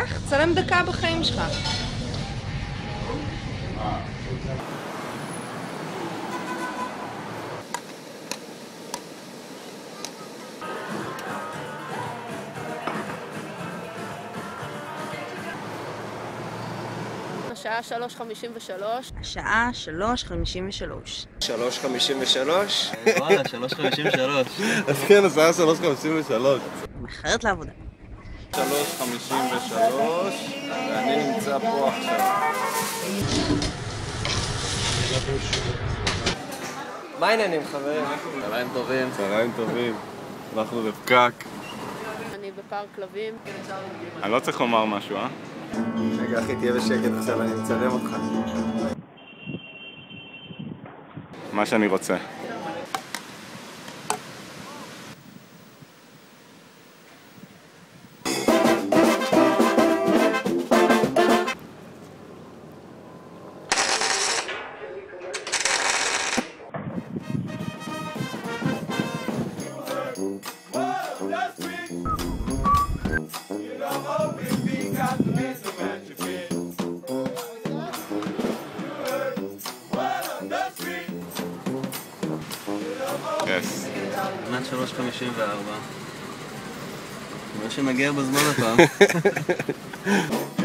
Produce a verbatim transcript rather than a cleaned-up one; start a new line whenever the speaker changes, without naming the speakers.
קח, צלם דקה בחיים שלך.
השעה שלוש חמישים ושלוש.
השעה שלוש חמישים ושלוש.
שלוש חמישים ושלוש?
וואלה, שלוש חמישים ושלוש.
אז כן, השעה שלוש חמישים ושלוש.
מאחרת לעבודה.
שלוש חמישים ושלוש, ואני נמצא פה עכשיו. מה העניינים, חברים?
צהריים טובים.
צהריים טובים. אנחנו בפקק.
אני בפארק כלבים.
אני לא צריך לומר משהו, אה?
רגע אחי, תהיה בשקט עכשיו, אני מצלם אותך.
מה שאני רוצה. Yes.
עד שלוש חמישים וארבע. מה שנגיע בזמן הפעם.